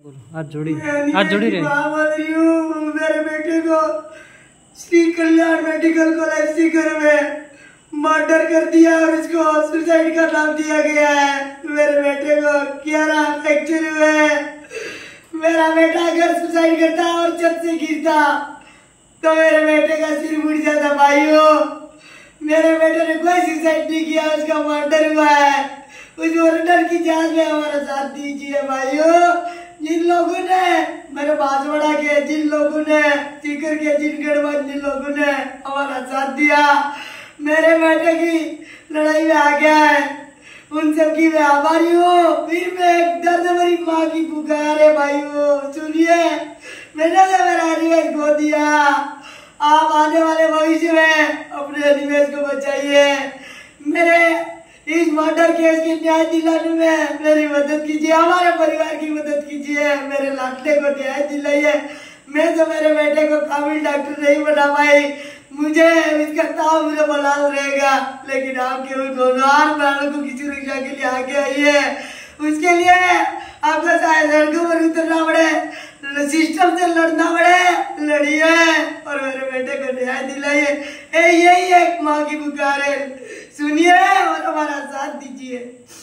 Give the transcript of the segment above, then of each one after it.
हाथ जोड़ी रहे। मेरे बेटे को श्री कल्याण मेडिकल कॉलेज सीकर में मर्डर कर दिया और उसको सुसाइड का नाम दिया गया है। मेरे बेटे को 11 फ्रैक्चर हुए। मेरा बेटा अगर सुसाइड करता और छत से गिरता तो मेरे बेटे का सिर मुड़ जाता। भाइयों, मेरे बेटे ने कोई सुसाइड नहीं किया, उसका मर्डर हुआ है। उस मर्डर की जांच में हमारा साथ दीजिए भाइयों। जिन लोगों ने मेरे बांसवाड़ा के, जिन लोगों ने सीकर के, जिन गढ़वाल, जिन लोगों ने हमारा साथ दिया, मेरे बेटे की लड़ाई में आ गया है, उन सब की मैं आभारी हूँ। फिर मैं एक दर्द भरी माँ की पुकार है भाइयों, सुनिए। मैंने तो मेरा निवेश खो दिया। आप आने वाले भविष्य में अपने निवेश को बचाइए। मेरे इस मर्डर केस के न्याय दिलाने में मेरी मदद कीजिए, हमारे परिवार की मदद कीजिए, मेरे लाडले को न्याय दिलाइए। मैं तो मेरे बेटे को काबिल डॉक्टर नहीं बना पाई, मुझे इसका ताव मुझे बना रहेगा, लेकिन आपके उन दोनों प्राणों को किसी रक्षा के लिए आगे आइए। उसके लिए आपको शायद सड़कों पर उतरना पड़े, सिस्टम से लड़ना पड़े, लड़िए और मेरे बेटे को न्याय दिलाइए। यही एक माँ की पुकार है, सुनिए और हमारा साथ दीजिए।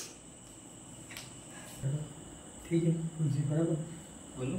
ठीक है, बोलो।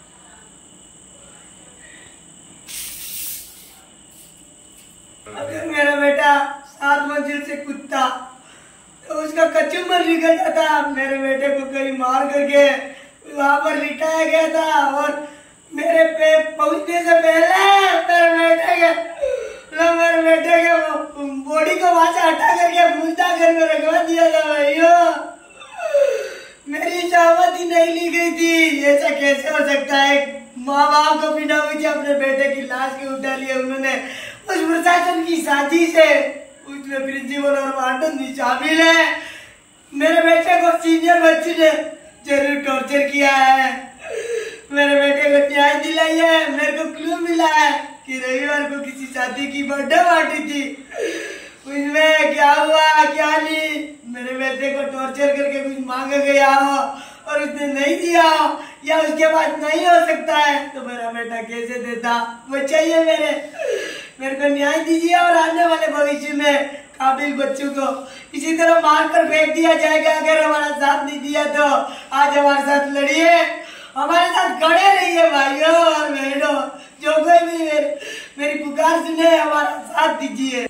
अगर मेरा बेटा 7 मंजिल से कूदता तो उसका कचुम्बर निकल जाता। मेरे बेटे को कहीं मार करके वहां पर लिटाया गया था और मेरे पे पहुंचने से पहले मेरे बेटे के बॉडी को वहां से हटा करके मुर्दा घर में रखवा दिया था। भाइयों, मेरी सहमति ही नहीं ली गई थी। ऐसा कैसे हो सकता है? माँ बाप को बिना पूछे अपने बेटे की लाश के उठा लिया उन्होंने। उस प्रशासन की साजिश है, उसमें प्रिंसिपल और वार्डन भी शामिल है। मेरे बेटे को सीनियर बच्चे ने जरूर टॉर्चर किया है। मेरे बेटे को न्याय दिलाइए। मेरे को क्लू मिला है कि रविवार को किसी शादी की बर्थडे पार्टी थी, उसमें क्या हुआ क्या नहीं, मेरे बेटे को टॉर्चर करके कुछ मांगा गया हो और उसने नहीं दिया हो या उसके पास नहीं हो सकता है, तो मेरा बेटा कैसे देता? वो चाहिए मेरे को न्याय दीजिए और आने वाले भविष्य में काबिल बच्चों को इसी तरह मारकर फेंक दिया जाएगा। अगर हमारा साथ नहीं दिया तो आज हमारे साथ लड़िए, हमारे साथ खड़े रहिए भाइयों और बहनों। जो कोई भी मेरी पुकार सुने, हमारा साथ दीजिए।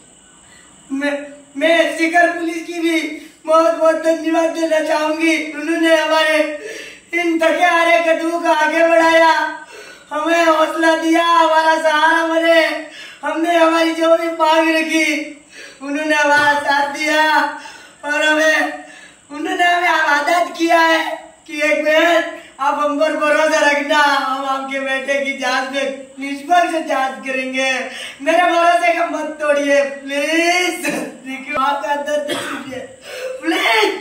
मैं सीकर पुलिस की भी बहुत बहुत धन्यवाद देना चाहूंगी। उन्होंने हमारे इन थके हारे कदमों को आगे बढ़ाया, हमें हौसला दिया, हमारा सहारा बने। हमने हमारी जो भी मांग रखी उन्होंने हमारा साथ दिया और उन्होंने हमें आजाद किया है कि एक बहन आप हम पर भरोसा रखना, हम आपके बेटे की जांच में निष्पक्ष जांच करेंगे। मेरे भरोसे का मत तोड़िए प्लीज। आपका दर्द प्लीज।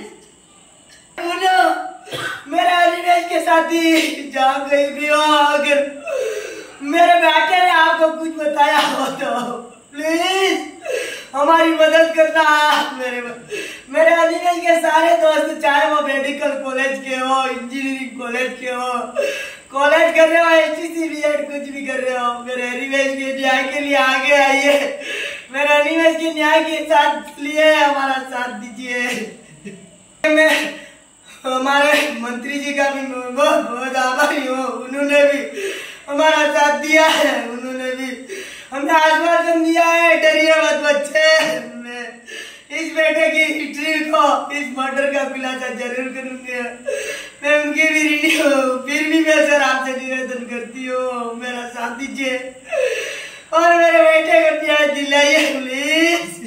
मेरे अनिमेश के साथी जहाँ कहीं भी हो, अगर मेरे बेटे ने आपको कुछ बताया हो तो प्लीज हमारी मदद करना। मेरे अनिमेश के सारे दोस्त, चाहे वो मेडिकल कॉलेज के हो, इंजीनियरिंग कॉलेज के हो, कॉलेज कर रहे हो, एचटीसी बीएड कुछ भी कर रहे हो, मेरे अनिमेश के न्याय के लिए आगे आइए। मेरे अनिमेश के न्याय के साथ लिए हमारा साथ दीजिए। मैं हमारे मंत्री जी का भी बहुत बहुत आभारी हूँ। उन्होंने भी हमारा साथ दिया है, उन्होंने भी हमें आश्वासन दिया है, डरिए मत बच्चे। मैं इस बेटे की हिस्ट्री को, इस मर्डर का खुलासा जरूर करूंगा। मैं उनकी भी ऋणी हूँ। फिर भी मैं सर आपसे निवेदन करती हूँ, मेरा साथ दीजिए और मेरे बेटे को न्याय दिलाइए प्लीज।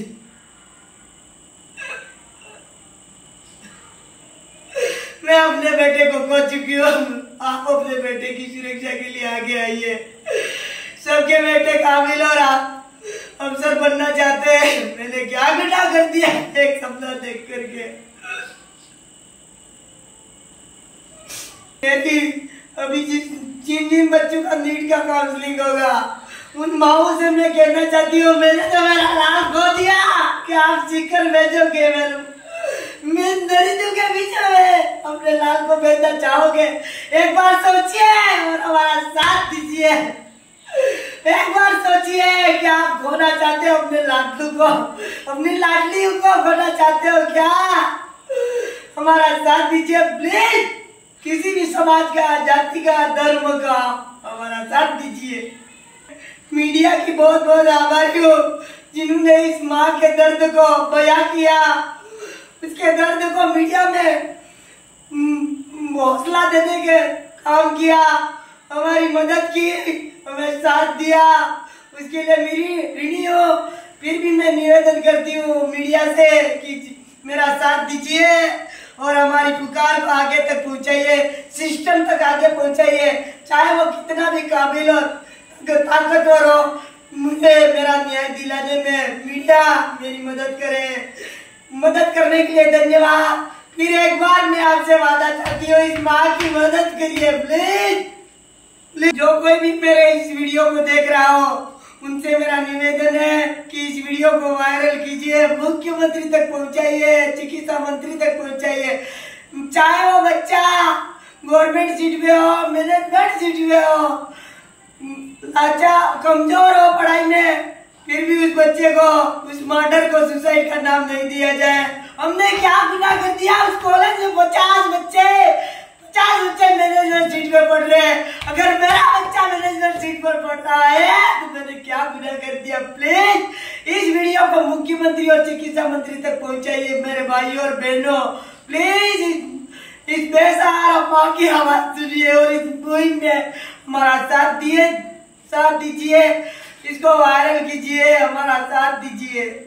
मैं अपने बेटे को खो चुकी हूँ, आप अपने बेटे की सुरक्षा के लिए आगे आइए। सबके बेटे काबिल और आप अफसर बनना चाहते हैं। मैंने क्या गुनाह कर दिया एक सपना देख करके? अभी जिन बच्चों का नीट का काउंसलिंग होगा, उन माओ से मैं कहना चाहती हूँ, मैंने तो मेरा राज खो दिया कि आप सीकर भेजोगे। दरिद्रों के बीच में अपने लाल को भेजना चाहोगे? एक बार सोचिए और हमारा साथ दीजिए। एक बार सोचिए कि आप खोना चाहते हो अपने लाडलू को, अपनी लाडली को खोना चाहते हो क्या? हमारा साथ दीजिए प्लीज। किसी भी समाज का, जाति का, धर्म का हमारा साथ दीजिए। मीडिया की बहुत बहुत आभारी हूँ जिन्होंने इस माँ के दर्द को बयां किया, उसके दर्द को मीडिया में हौसला देने के काम किया, हमारी मदद की, हमें साथ दिया, उसके लिए मेरी ऋणी हो। फिर भी मैं निवेदन करती हूँ मीडिया से कि मेरा साथ दीजिए और हमारी पुकार को आगे तक पहुंचाइए, सिस्टम तक आगे पहुंचाइए, चाहे वो कितना भी काबिल और ताकतवर हो। मुझे मेरा न्याय दिलाने में मीडिया मेरी मदद करे। मदद करने के लिए धन्यवाद। फिर एक बार मैं आपसे वादा चाहती हूँ, इस माँ की मदद करिए प्लीज। जो कोई भी मेरे इस वीडियो को देख रहा हो उनसे मेरा निवेदन है कि इस वीडियो को वायरल कीजिए, मुख्यमंत्री तक पहुंचाइए, चिकित्सा मंत्री तक पहुंचाइए। चाहे वो बच्चा गवर्नमेंट सीट पे हो, मैनेजमेंट सीट पे हो, अच्छा कमजोर हो पढ़ाई में, फिर भी उस बच्चे को, उस मर्डर को सुसाइड का नाम नहीं दिया जाए। हमने क्या गुनाह कर दिया? उस कॉलेज में 50 बच्चे मैनेजमेंट सीट पर पढ़ रहे हैं। अगर मेरा बच्चा मैनेजमेंट सीट पर पढ़ रहा है तो मैंने क्या गुनाह कर दिया? प्लीज इस वीडियो को मुख्यमंत्री और चिकित्सा मंत्री तक पहुंचाइए मेरे भाइयों और बहनों। प्लीज इस बेसहारा माँ की आवाज सुनिए और इस मुहिम में हमारा साथ दीजिए, इसको वायरल कीजिए, हमारा साथ दीजिए।